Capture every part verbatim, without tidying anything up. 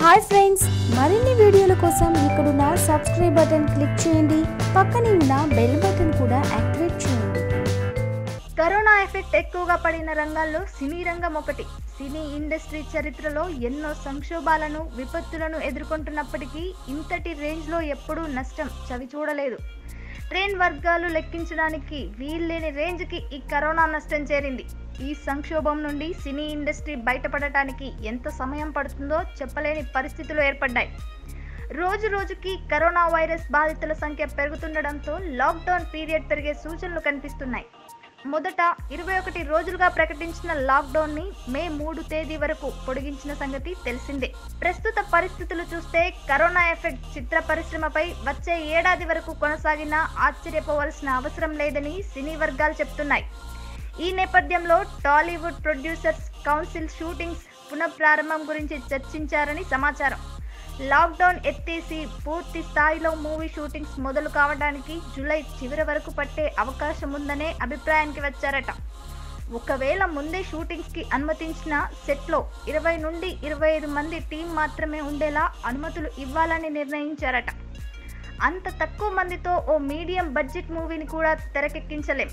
Hi friends, మరిన్ని వీడియోల కోసం ఇక్కడున్న సబ్స్క్రైబ్ బటన్ క్లిక్ చేయండి. పక్కనే ఉన్న బెల్ బటన్ కూడా యాక్టివేట్ చేయండి. కరోనా ఎఫెక్ట్ ఎక్కువగా పడిన రంగాల్లో సినీ రంగం ఒకటి. సినీ ఇండస్ట్రీ చరిత్రలో ఎన్నో సంక్షోభాలను, విపత్తులను ఎదుర్కొంటున్నప్పటికీ ఇంతటి రేంజ్లో ఎప్పుడూ నష్టం చవి చూడలేదు. ట్రైన్ వర్గాలు లెక్కించడానికి వీల్లేని రేంజ్కి ఈ కరోనా నష్టం చేరింది. ఈ సంక్షోభం నుండి సినీ ఇండస్ట్రీ బయటపడటానికి ఎంత సమయం పడుతుందో చెప్పలేని పరిస్థితులు ఏర్పడ్డాయి. రోజు రోజుకి కరోనా వైరస్ బాధితుల సంఖ్య పెరుగుతుండడంతో లాక్డౌన్ పీరియడ్ పెరిగే సూచనలు కనిపిస్తున్నాయి. మొదట ఇరవై ఒకటి రోజులుగా ప్రకటించిన లాక్డౌన్ని మే మూడు తేదీ వరకు పొడిగించిన సంగతి తెలిసిందే. ప్రస్తుత పరిస్థితులు చూస్తే కరోనా ఎఫెక్ట్ చిత్ర పరిశ్రమపై వచ్చే ఏడాది వరకు కొనసాగినా ఆశ్చర్యపోవాల్సిన అవసరం లేదని సినీ వర్గాలు చెప్తున్నాయి. ఈ నేపథ్యంలో టాలీవుడ్ ప్రొడ్యూసర్స్ కౌన్సిల్ షూటింగ్స్ పునఃప్రారంభం గురించి చర్చించారని సమాచారం. లాక్డౌన్ ఎత్తేసి పూర్తి స్థాయిలో మూవీ షూటింగ్స్ మొదలు కావడానికి జూలై చివరి వరకు పట్టే అవకాశం ఉందనే అభిప్రాయానికి వచ్చారట. ఒకవేళ ముందే షూటింగ్స్కి అనుమతించిన సెట్లో ఇరవై నుండి ఇరవై ఐదు మంది టీం మాత్రమే ఉండేలా అనుమతులు ఇవ్వాలని నిర్ణయించారట. అంత తక్కువ మందితో ఓ మీడియం బడ్జెట్ మూవీని కూడా తెరకెక్కించలేం.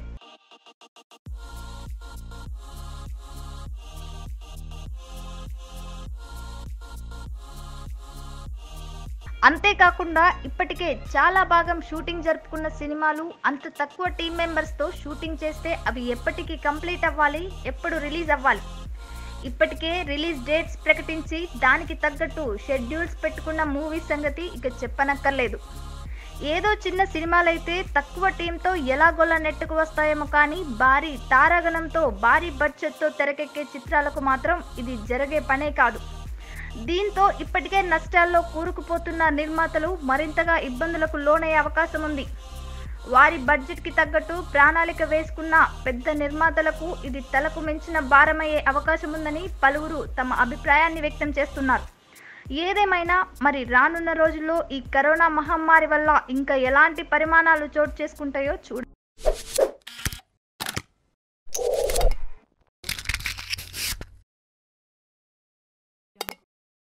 అంతేకాకుండా ఇప్పటికే చాలా భాగం షూటింగ్ జరుపుకున్న సినిమాలు అంత తక్కువ టీం మెంబర్స్తో షూటింగ్ చేస్తే అవి ఎప్పటికీ కంప్లీట్ అవ్వాలి, ఎప్పుడు రిలీజ్ అవ్వాలి. ఇప్పటికే రిలీజ్ డేట్స్ ప్రకటించి దానికి తగ్గట్టు షెడ్యూల్స్ పెట్టుకున్న మూవీ సంగతి ఇక చెప్పనక్కర్లేదు. ఏదో చిన్న సినిమాలైతే తక్కువ టీంతో ఎలాగోలా నెట్టుకు వస్తాయేమో కానీ భారీ తారాగణంతో భారీ బడ్జెట్తో తెరకెక్కే చిత్రాలకు మాత్రం ఇది జరిగే పనే కాదు. దీంతో ఇప్పటికే నష్టాల్లో కూరుకుపోతున్న నిర్మాతలు మరింతగా ఇబ్బందులకు లోనయ్యే అవకాశం ఉంది. వారి బడ్జెట్కి తగ్గట్టు ప్రణాళిక వేసుకున్న పెద్ద నిర్మాతలకు ఇది తలకు మించిన భారమయ్యే అవకాశం ఉందని పలువురు తమ అభిప్రాయాన్ని వ్యక్తం చేస్తున్నారు. ఏదేమైనా మరి రానున్న రోజుల్లో ఈ కరోనా మహమ్మారి వల్ల ఇంకా ఎలాంటి పరిమాణాలు చోటు చేసుకుంటాయో చూడాలి.